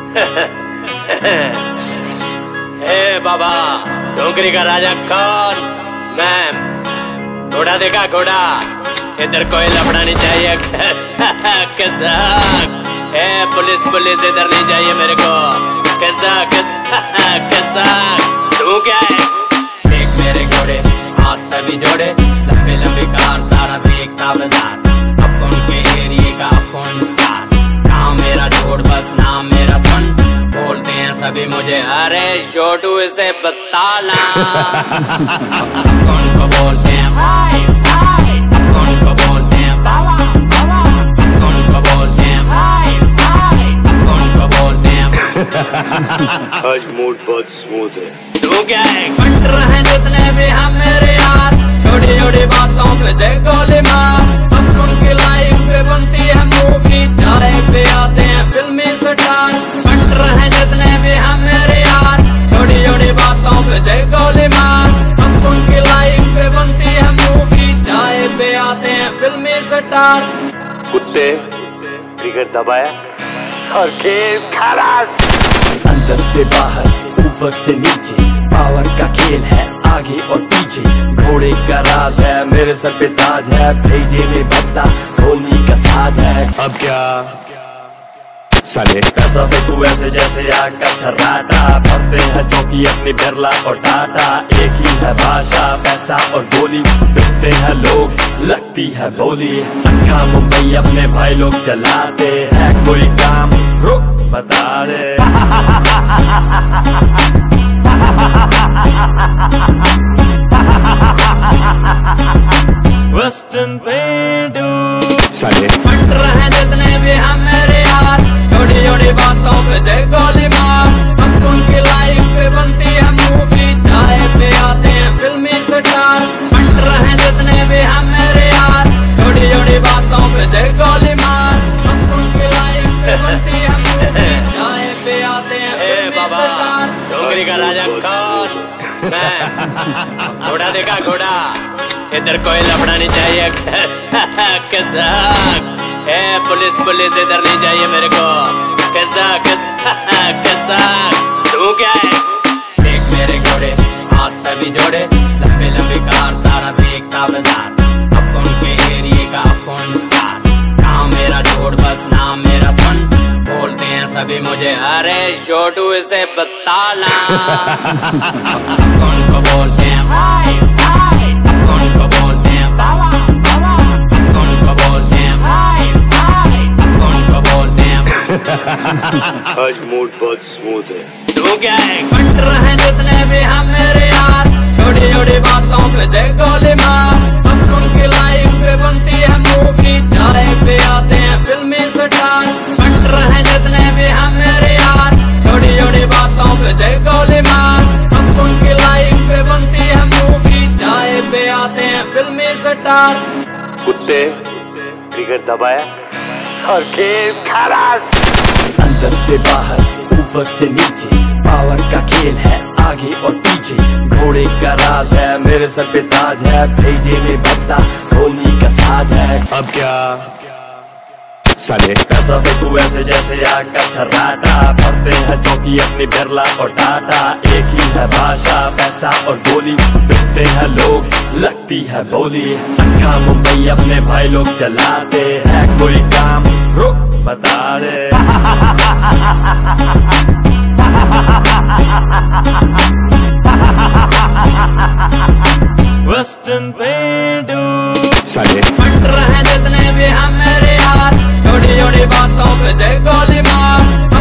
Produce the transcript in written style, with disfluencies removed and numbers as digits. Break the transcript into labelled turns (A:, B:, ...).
A: ए बाबा, डोंगरी का राजा कौन? मैं घोड़ा देखा, घोड़ा इधर कोई लफड़ा नहीं चाहिए। कैसा ए पुलिस पुलिस इधर नहीं चाहिए मेरे को। कैसा कैसा तू क्या है? देख मेरे घोड़े हाथ सभी जोड़े, लंबे लंबे कार सारा देखता बाजार। अपन के एरिए का अपन स्टार, नाम मेरा छोड़ बस नाम मेरा फन। बोलते हैं सभी मुझे अरे छोटू इसे बताना। अपन को बोलते हैं भाई भाई, अपन को बोलते हैं बाबा बाबा, अपन को बोलते हैं भाई भाई, अपन को बोलते हैं।
B: आज मूड बहुत स्मूथ है।
A: तू क्या है? बट रहे जितने भी हम मेरे यार, छोटी छोटी बातों पे दे गोली मार। अब उनकी लाइफ पे बनती है मूवी, चाय पे आते हैं फिल्मी स्टार। बट रहे जितने भी हम मेरे यार, छोटी छोटी बातों पे दे गोली मार। अब उनकी लाइफ पे बनती है मूवी, चाय पे आते हैं फिल्मी स्टार।
B: कुत्ते ट्रिगर दबाया और खेल खलास।
C: अंदर से बाहर ऊपर से नीचे, पावर का खेल है आगे और पीछे। घोड़े का राज है मेरे सर पे ताज है, भेजे में बजता होली का साज है।
B: अब क्या साले
C: पैसा पे तू ऐसे जैसे आग का छर्राटा, भरते हैं चौकी अपनी बिरला और टाटा। एक ही है भाषा पैसा और गोली, बिकते हैं लोग लगती है बोली। अच्छा मुंबई अपने भाई लोग चलाते हैं, कोई काम रुक बता दे। वेस्टर्न पेंडू
B: साले
A: बट रहे जितने भी हम मेरे यार, छोटी छोटी बातों पे दे गोली मार। अब उनकी लाइफ पे बनती है मूवी, चाय पे आते हैं फिल्मी स्टार। बट रहे जितने भी हम मेरे यार, छोटी छोटी बातों पे दे गोली मार। अब उनकी लाइफ पे बनती है मूवी, चाय पे आते हैं फिल्मी स्टार। डोंगरी का राजा कौन? मैं घोड़ा देखा, घोड़ा इधर कोई लफड़ा नहीं चाहिए। कैसा ए पुलिस पुलिस इधर नहीं चाहिए मेरे को। कैसा कैसा तू क्या है? देख मेरे घोड़े हाथ सभी जोड़े, लंबे लंबे कार सारा देखता बाजार। अपन के एरिए का अपन स्टार, नाम मेरा छोड़ बस नाम मेरा फन। बोलते हैं सभी मुझे अरे छोटू इसे बताना। अपन को बोलते हैं भाई भाई, अपन को बोलते हैं बाबा बाबा, अपन को बोलते हैं भाई भाई, अपन को बोलते हैं।
B: आज मूड बहुत स्मूथ है।
A: तू क्या है? बट रहे जितने भी हम मेरे यार, छोटी छोटी बातों पे दे गोली मार। अब उनकी लाइफ पे बनती है मूवी, चाय पे आते हैं फिल्मी स्टार। बट रहे जितने भी हम मेरे यार, छोटी छोटी बातों पे दे गोली मार। अब उनकी लाइफ पे बनती है मूवी, चाय पे आते हैं फिल्मी स्टार।
B: कुत्ते ट्रिगर दबाया और खेल खलास।
C: अंदर से बाहर ऊपर से नीचे, पावर का खेल है आगे और पीछे। घोड़े का राज है मेरे सर पे ताज है, भेजे में बजता होली का साज है।
B: अब क्या साले
C: पैसा पे तू ऐसे जैसे आग का छर्राटा, भरते हैं चौकी अपनी बिरला और टाटा। एक ही है भाषा पैसा और गोली, बिकते हैं लोग लगती है बोली। अच्छा मुंबई अपने भाई लोग चलाते हैं, कोई काम रुक बता दे। वेस्टर्न पेंडू
B: साले
A: बट रहे जितने भी हम मेरे यार, छोटी छोटी बातों पे दे गोली मार।